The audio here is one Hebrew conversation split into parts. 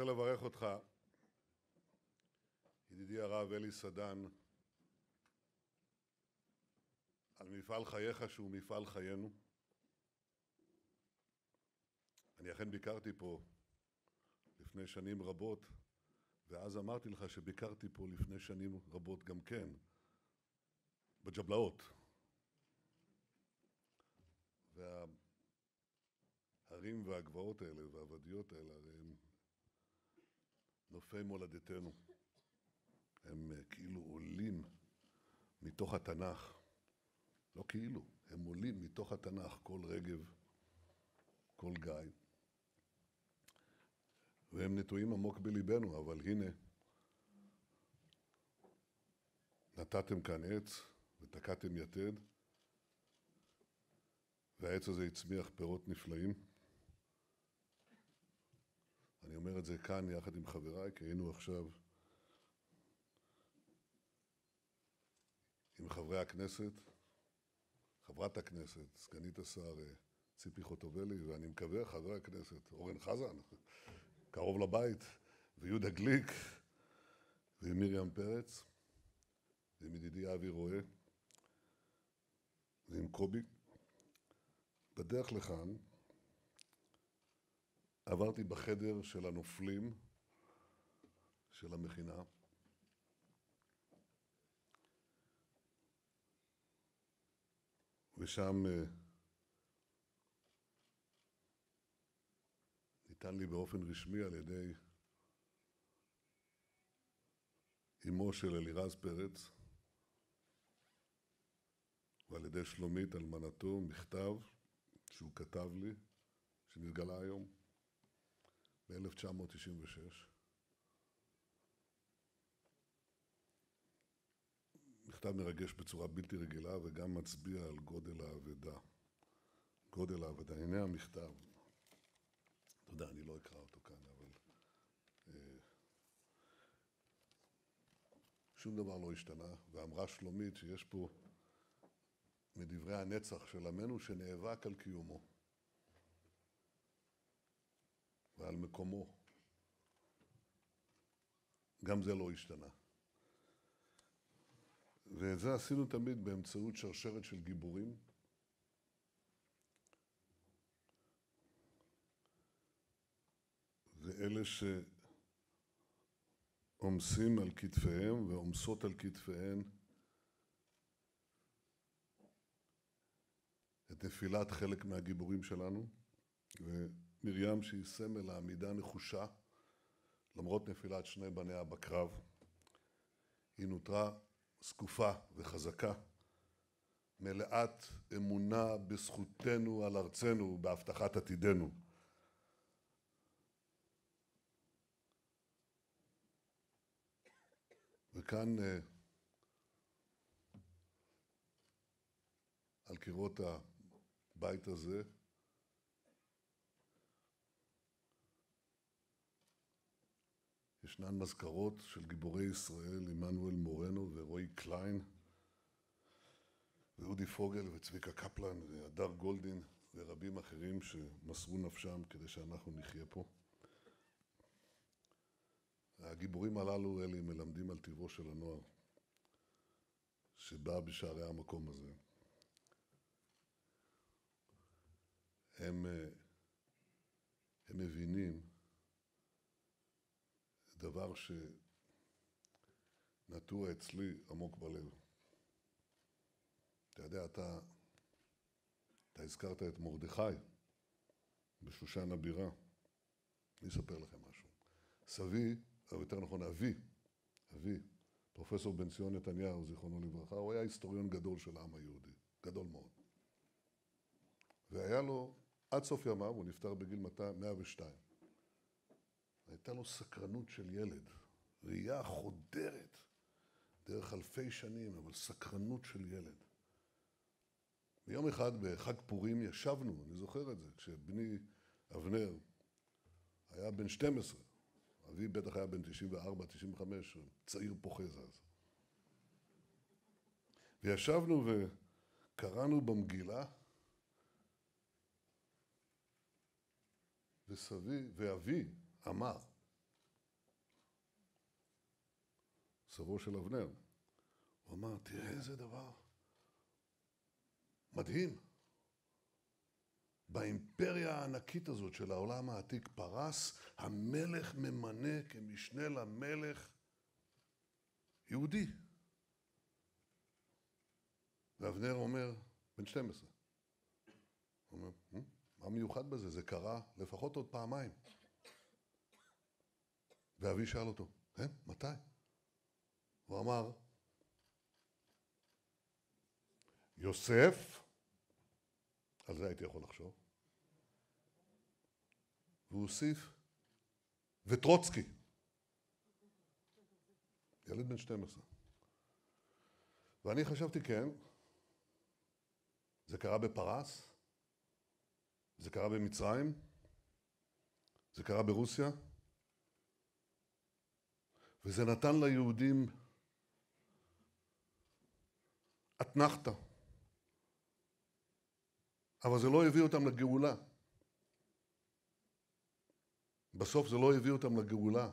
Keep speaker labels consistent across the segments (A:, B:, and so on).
A: רוצה לברך אותך, ידידי הרב אלי סדן, על מפעל חייך שהוא מפעל חיינו. אני אכן ביקרתי פה לפני שנים רבות, ואז אמרתי לך שביקרתי פה לפני שנים רבות גם כן, בג'בלאות. וההרים והגבעות האלה והוודיות האלה, הם נופי מולדתנו. הם כאילו עולים מתוך התנ"ך. לא כאילו, הם עולים מתוך התנ"ך, כל רגב, כל גיא. והם נטועים עמוק בליבנו, אבל הנה, נטעתם כאן עץ ותקעתם יתד, והעץ הזה הצמיח פירות נפלאים. אני אומר את זה כאן יחד עם חבריי, כי היינו עכשיו עם חברי הכנסת, חברת הכנסת, סגנית השר ציפי חוטובלי, ואני מקווה חבר הכנסת אורן חזן, קרוב לבית, ויהודה גליק, ועם מרים פרץ, ועם ידידי אבי רואה, ועם קובי. בדרך לכאן עברתי בחדר של הנופלים של המכינה, ושם ניתן לי באופן רשמי על ידי אמו של אלירז פרץ ועל ידי שלומית אלמנתו מכתב שהוא כתב לי, שנתגלה היום ב-1996. מכתב מרגש בצורה בלתי רגילה וגם מצביע על גודל האבדה. גודל האבדה. הנה המכתב. אתה יודע, אני לא אקרא אותו כאן, אבל שום דבר לא השתנה. ואמרה שלומית שיש פה מדברי הנצח של עמנו שנאבק על קיומו ועל מקומו. גם זה לא השתנה. ואת זה עשינו תמיד באמצעות שרשרת של גיבורים. ואלה שעומסים על כתפיהם ועומסות על כתפיהן את נפילת חלק מהגיבורים שלנו, ומרים שהיא סמל העמידה נחושה, למרות נפילת שני בניה בקרב, היא נותרה זקופה וחזקה, מלאת אמונה בזכותנו על ארצנו ובהבטחת עתידנו. וכאן על קירות הבית הזה ישנן מזכרות של גיבורי ישראל, עמנואל מורנו ורועי קליין, ואודי פוגל וצביקה קפלן והדר גולדין ורבים אחרים שמסרו נפשם כדי שאנחנו נחיה פה. הגיבורים הללו אלה מלמדים על טבעו של הנוער שבא בשערי המקום הזה. הם מבינים דבר שנטוע אצלי עמוק בלב. אתה יודע, אתה הזכרת את מרדכי בשושן הבירה. אני אספר לכם משהו. סבי, או יותר נכון אבי, פרופסור בן ציון נתניהו, זיכרונו לברכה, הוא היה היסטוריון גדול של העם היהודי, גדול מאוד. והיה לו, עד סוף ימיו, הוא נפטר בגיל 102. הייתה לו סקרנות של ילד, ראייה חודרת, דרך אלפי שנים, אבל סקרנות של ילד. ביום אחד, בחג פורים, ישבנו, אני זוכר את זה, כשבני אבנר היה בן 12, אבי בטח היה בן 94, 95, צעיר פוחז אז. וישבנו וקראנו במגילה, ואבי אמר, סבו של אבנר. הוא אמר, תראה איזה דבר מדהים. באימפריה הענקית הזאת של העולם העתיק פרס, המלך ממנה כמשנה למלך יהודי. ואבנר אומר, בן 12. הוא אומר, מה מיוחד בזה? זה קרה לפחות עוד פעמיים. ואבי שאל אותו, מתי? הוא אמר, יוסף, על זה הייתי יכול לחשוב, והוא הוסיף, וטרוצקי, ילד בן 12. ואני חשבתי, כן, זה קרה בפרס, זה קרה במצרים, זה קרה ברוסיה, וזה נתן ליהודים אתנחתא. אבל זה לא הביא אותם לגאולה. בסוף זה לא הביא אותם לגאולה.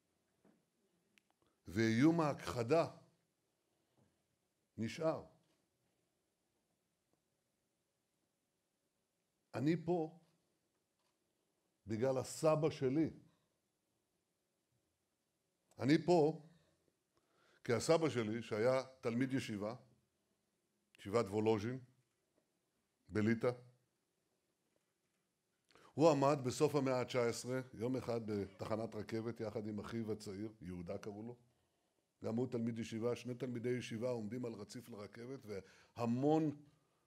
A: ואיום ההכחדה נשאר. אני פה בגלל הסבא שלי. אני פה כי הסבא שלי, שהיה תלמיד ישיבה, ישיבת וולוז'ין, בליטא, הוא עמד בסוף המאה ה-19, יום אחד בתחנת רכבת, יחד עם אחיו הצעיר, יהודה קראו לו. גם הוא תלמיד ישיבה, שני תלמידי ישיבה עומדים על רציף לרכבת, והמון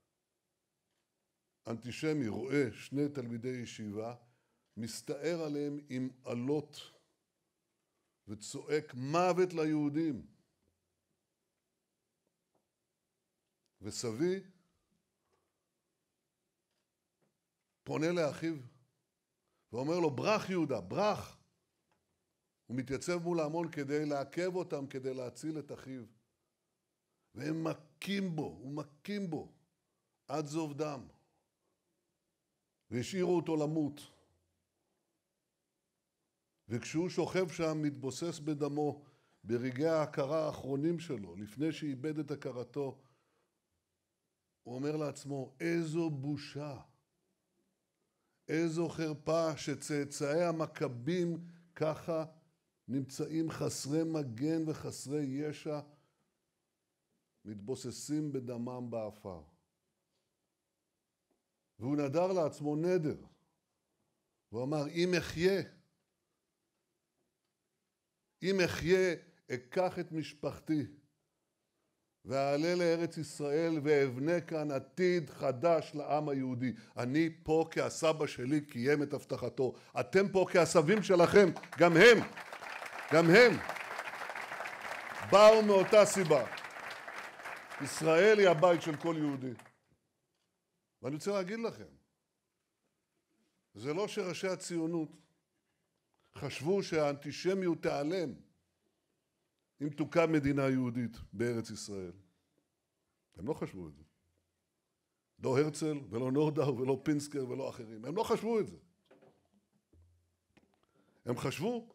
A: אנטישמי רואה שני תלמידי ישיבה, מסתער עליהם עם עלות וצועק מוות ליהודים. וסבי פונה לאחיו ואומר לו, ברח יהודה, ברח. הוא מתייצב מול ההמון כדי לעכב אותם, כדי להציל את אחיו. והם מכים בו, ומכים בו, עד זוב דם. והשאירו אותו למות. וכשהוא שוכב שם, מתבוסס בדמו, ברגעי ההכרה האחרונים שלו, לפני שאיבד את הכרתו, הוא אומר לעצמו, איזו בושה, איזו חרפה שצאצאי המכבים ככה נמצאים חסרי מגן וחסרי ישע, מתבוססים בדמם באפר. והוא נדר לעצמו נדר. הוא אמר, אם אחיה, אקח את משפחתי, ואעלה לארץ ישראל ואבנה כאן עתיד חדש לעם היהודי. אני פה כי הסבא שלי קיים את הבטחתו. אתם פה כי הסבים שלכם, גם הם באו מאותה סיבה. ישראל היא הבית של כל יהודי. ואני רוצה להגיד לכם, זה לא שראשי הציונות חשבו שהאנטישמיות תיעלם אם תוקם מדינה יהודית בארץ ישראל. הם לא חשבו את זה. לא הרצל ולא נורדאו ולא פינסקר ולא אחרים. הם לא חשבו את זה. הם חשבו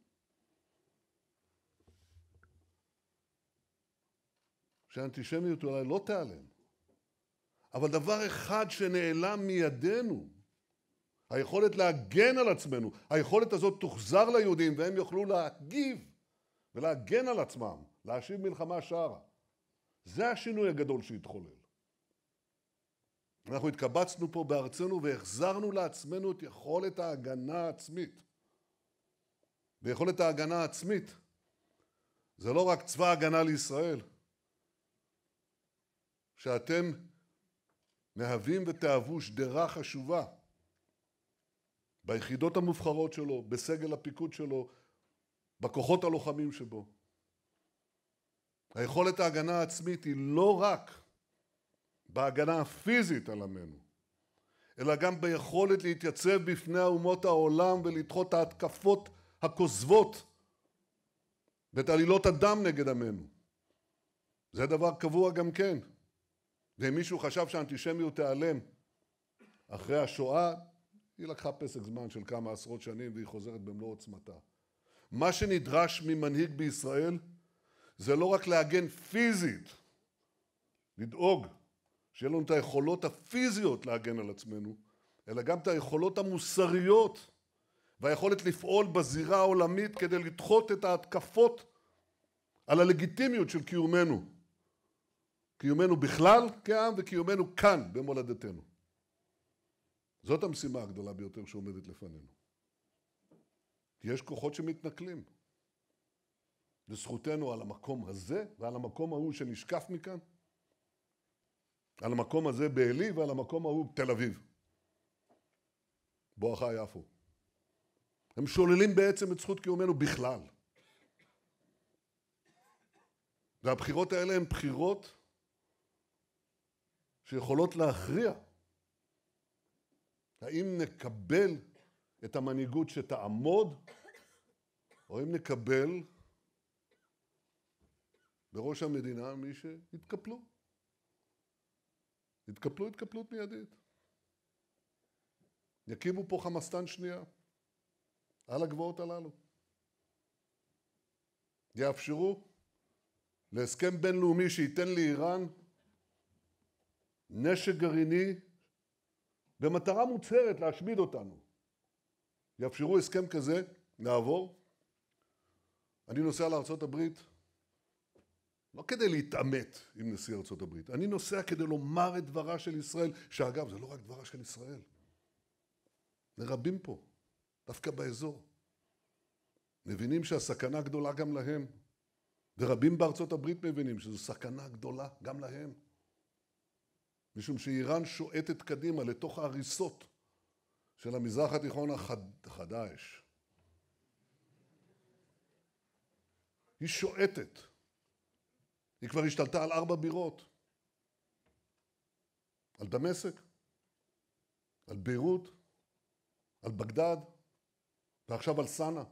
A: שהאנטישמיות אולי לא תיעלם. אבל דבר אחד שנעלם מידינו, היכולת להגן על עצמנו, היכולת הזאת תוחזר ליהודים והם יוכלו להגיב ולהגן על עצמם, להשיב מלחמה שערה. זה השינוי הגדול שהתחולל. אנחנו התקבצנו פה בארצנו והחזרנו לעצמנו את יכולת ההגנה העצמית. ויכולת ההגנה העצמית זה לא רק צבא הגנה לישראל, שאתם מהווים ותאהבו שדרה חשובה ביחידות המובחרות שלו, בסגל הפיקוד שלו, בכוחות הלוחמים שבו. היכולת ההגנה העצמית היא לא רק בהגנה הפיזית על עמנו, אלא גם ביכולת להתייצב בפני אומות העולם ולדחות ההתקפות הכוזבות ואת עלילות הדם נגד עמנו. זה דבר קבוע גם כן. ואם מישהו חשב שהאנטישמיות תיעלם אחרי השואה, היא לקחה פסק זמן של כמה עשרות שנים והיא חוזרת במלוא עוצמתה. מה שנדרש ממנהיג בישראל זה לא רק להגן פיזית, לדאוג שיהיה לנו את היכולות הפיזיות להגן על עצמנו, אלא גם את היכולות המוסריות והיכולת לפעול בזירה העולמית כדי לדחות את ההתקפות על הלגיטימיות של קיומנו. קיומנו בכלל כעם וקיומנו כאן במולדתנו. זאת המשימה הגדולה ביותר שעומדת לפנינו. כי יש כוחות שמתנכלים. לזכותנו על המקום הזה ועל המקום ההוא שנשקף מכאן, על המקום הזה בעלי ועל המקום ההוא בתל אביב, בואכה יפו. הם שוללים בעצם את זכות קיומנו בכלל. והבחירות האלה הן בחירות שיכולות להכריע. האם נקבל את המנהיגות שתעמוד, או אם נקבל בראש המדינה מי שהתקפלו. התקפלו התקפלות מיידית. יקימו פה חמאסטן שנייה על הגבעות הללו. יאפשרו להסכם בינלאומי שייתן לאיראן נשק גרעיני במטרה מוצהרת להשמיד אותנו. יאפשרו הסכם כזה, נעבור. אני נוסע לארצות הברית לא כדי להתעמת עם נשיא ארצות הברית, אני נוסע כדי לומר את דברה של ישראל, שאגב, זה לא רק דברה של ישראל. רבים פה, דווקא באזור. מבינים שהסכנה גדולה גם להם, ורבים בארצות הברית מבינים שזו סכנה גדולה גם להם. משום שאיראן שועטת קדימה לתוך ההריסות של המזרח התיכון החדש. היא שועטת. היא כבר השתלטה על 4 בירות. על דמשק, על ביירות, על בגדד, ועכשיו על סאנה.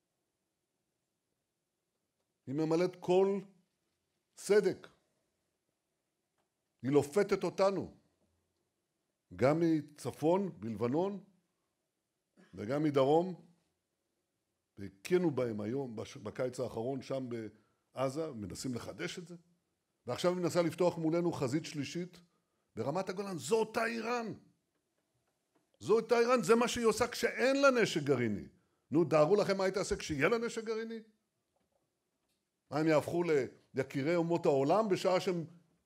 A: היא ממלאת כל צדק. היא לופתת אותנו, גם מצפון, בלבנון, וגם מדרום, והכינו בהם היום, בקיץ האחרון, שם בעזה, מנסים לחדש את זה, ועכשיו היא מנסה לפתוח מולנו חזית שלישית ברמת הגולן. זו אותה איראן. זו אותה איראן, זה מה שהיא עושה כשאין לה נשק גרעיני. נו, דארו לכם מה היא תעשה כשיהיה לה נשק גרעיני? מה, הם יהפכו ליקירי אומות העולם בשעה שהם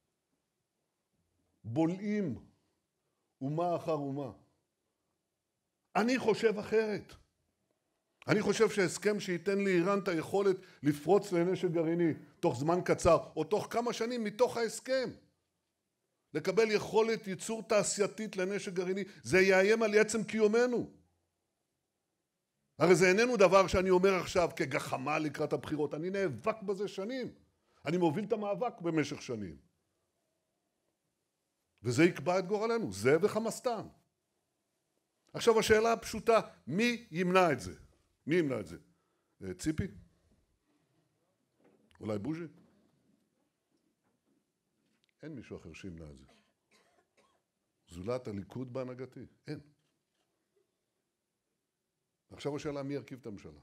A: בולעים אומה אחר אומה? אני חושב אחרת. אני חושב שהסכם שייתן לאיראן את היכולת לפרוץ לנשק גרעיני תוך זמן קצר, או תוך כמה שנים מתוך ההסכם, לקבל יכולת ייצור תעשייתית לנשק גרעיני, זה יאיים על עצם קיומנו. הרי זה איננו דבר שאני אומר עכשיו כגחמה לקראת הבחירות, אני נאבק בזה שנים. אני מוביל את המאבק במשך שנים. וזה יקבע את גורלנו, זה וחמאסטן. עכשיו השאלה הפשוטה, מי ימנע את זה? מי ימנע את זה? ציפי? אולי בוז'י? אין מישהו אחר שימנע את זה. זולת הליכוד בהנהגתי, אין. עכשיו השאלה מי ירכיב את הממשלה.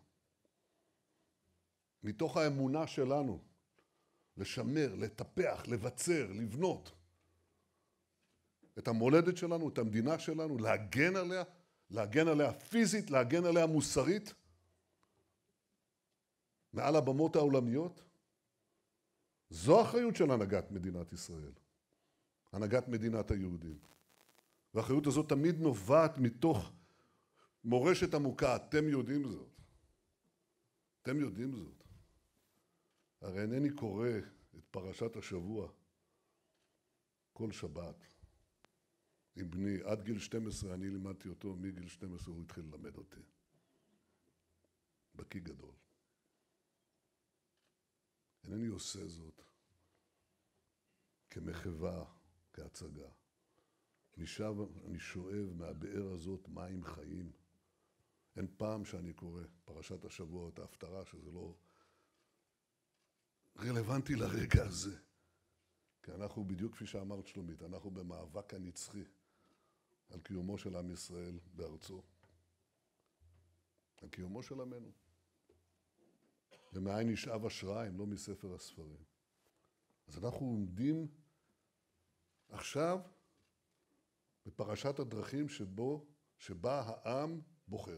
A: מתוך האמונה שלנו, לשמר, לטפח, לבצר, לבנות את המולדת שלנו, את המדינה שלנו, להגן עליה פיזית, להגן עליה מוסרית, מעל הבמות העולמיות. זו האחריות של הנהגת מדינת ישראל, הנהגת מדינת היהודים. והאחריות הזאת תמיד נובעת מתוך מורשת עמוקה. אתם יודעים זאת. אתם יודעים זאת. הרי אינני קורא את פרשת השבוע כל שבת. עם בני, עד גיל 12 אני לימדתי אותו, מגיל 12 הוא התחיל ללמד אותי. בקיא גדול. אינני עושה זאת כמחווה, כהצגה. אני שואב מהבאר הזאת מים חיים. אין פעם שאני קורא פרשת השבוע את ההפטרה, שזה לא רלוונטי לרגע הזה. כי אנחנו בדיוק כפי שאמרת שלומית, אנחנו במאבק הנצחי על קיומו של עם ישראל בארצו. על קיומו של עמנו. ומאין נשאב השראה אם לא מספר הספרים. אז אנחנו עומדים עכשיו בפרשת הדרכים שבה העם בוחר.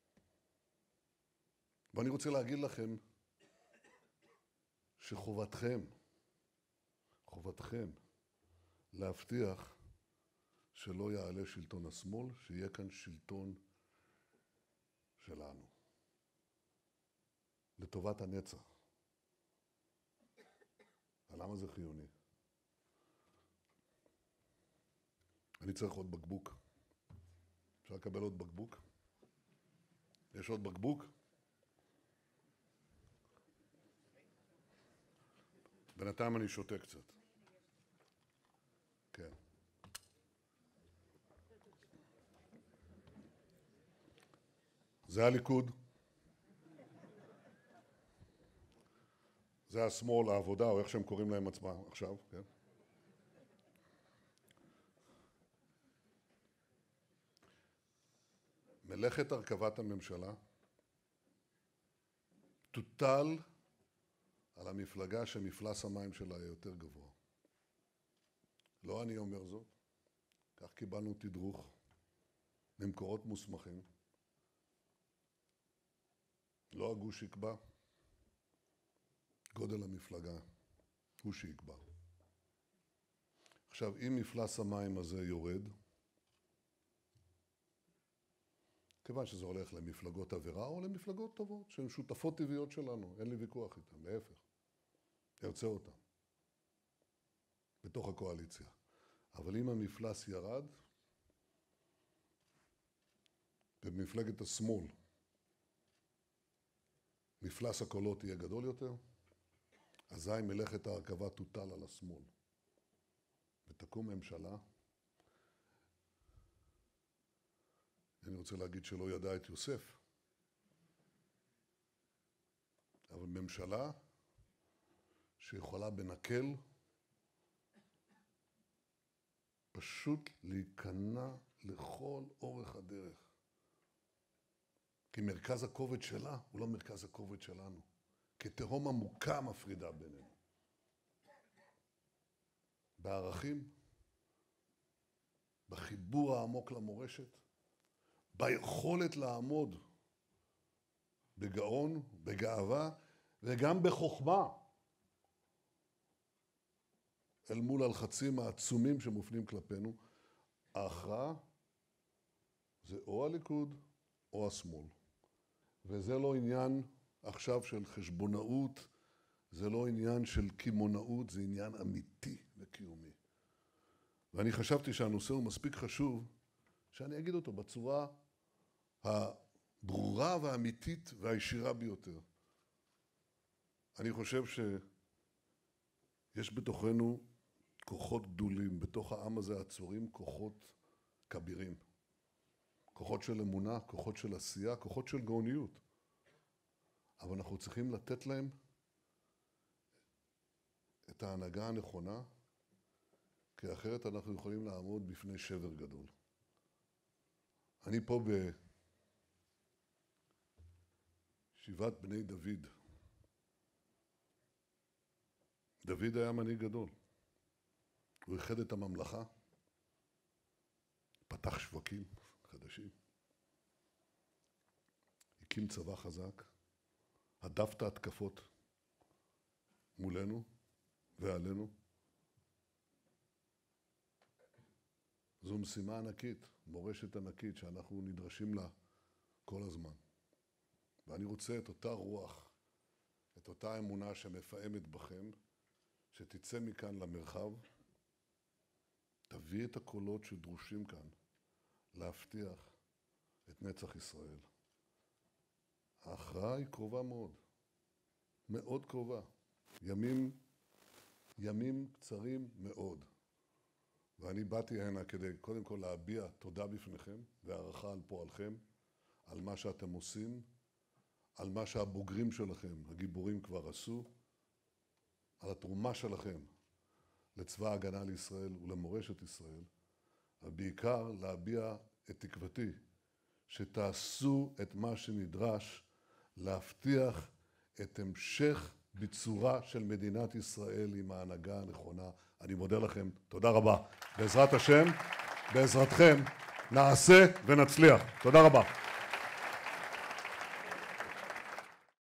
A: ואני רוצה להגיד לכם שחובתכם להבטיח שלא יעלה שלטון השמאל, שיהיה כאן שלטון שלנו. לטובת הנצח. למה זה חיוני? אני צריך עוד בקבוק. אפשר לקבל עוד בקבוק? יש עוד בקבוק? בינתיים אני שותה קצת. כן. זה הליכוד. זה השמאל, העבודה, או איך שהם קוראים להם עצמם עכשיו, כן? מלאכת הרכבת הממשלה תוטל על המפלגה שמפלס המים שלה יהיה יותר גבוה. לא אני אומר זאת, כך קיבלנו תדרוך ממקורות מוסמכים. לא הגוש יקבע, גודל המפלגה הוא שיקבע. עכשיו, אם מפלס המים הזה יורד, כיוון שזה הולך למפלגות עבירה או למפלגות טובות, שהן שותפות טבעיות שלנו, אין לי ויכוח איתן, להפך. ארצה אותן, בתוך הקואליציה. אבל אם המפלס ירד, במפלגת השמאל, מפלס הקולות יהיה גדול יותר, אזי מלאכת ההרכבה תוטל על השמאל. ותקום ממשלה, אני רוצה להגיד שלא ידע את יוסף, אבל ממשלה שיכולה בנקל פשוט להיכנע לכל אורך הדרך. כי מרכז הכובד שלה הוא לא מרכז הכובד שלנו. כי תהום עמוקה מפרידה בינינו. בערכים, בחיבור העמוק למורשת, ביכולת לעמוד בגאון, בגאווה, וגם בחוכמה, אל מול הלחצים העצומים שמופנים כלפינו. ההכרעה זה או הליכוד או השמאל. וזה לא עניין עכשיו של חשבונאות, זה לא עניין של קימונאות, זה עניין אמיתי וקיומי. ואני חשבתי שהנושא הוא מספיק חשוב, שאני אגיד אותו בצורה הברורה והאמיתית והישירה ביותר. אני חושב שיש בתוכנו כוחות גדולים, בתוך העם הזה עצורים כוחות כבירים. כוחות של אמונה, כוחות של עשייה, כוחות של גאוניות. אבל אנחנו צריכים לתת להם את ההנהגה הנכונה, כי אחרת אנחנו יכולים לעמוד בפני שבר גדול. אני פה בישיבת בני דוד. דוד היה מנהיג גדול. הוא איחד את הממלכה, פתח שווקים חדשים, הקים צבא חזק, הדף את ההתקפות מולנו ועלינו. זו משימה ענקית, מורשת ענקית שאנחנו נדרשים לה כל הזמן. ואני רוצה את אותה רוח, את אותה אמונה שמפעמת בכם, שתצא מכאן למרחב, תביא את הקולות שדרושים כאן להבטיח את נצח ישראל. ההכרעה היא קרובה מאוד, מאוד קרובה. ימים קצרים מאוד. ואני באתי הנה כדי קודם כל להביע תודה בפניכם והערכה על פועלכם, על מה שאתם עושים, על מה שהבוגרים שלכם, הגיבורים כבר עשו, על התרומה שלכם לצבא ההגנה לישראל ולמורשת ישראל, ובעיקר להביע את תקוותי שתעשו את מה שנדרש להבטיח את המשך ביצורה של מדינת ישראל עם ההנהגה הנכונה. אני מודה לכם, תודה רבה. בעזרת השם, בעזרתכם, נעשה ונצליח. תודה רבה.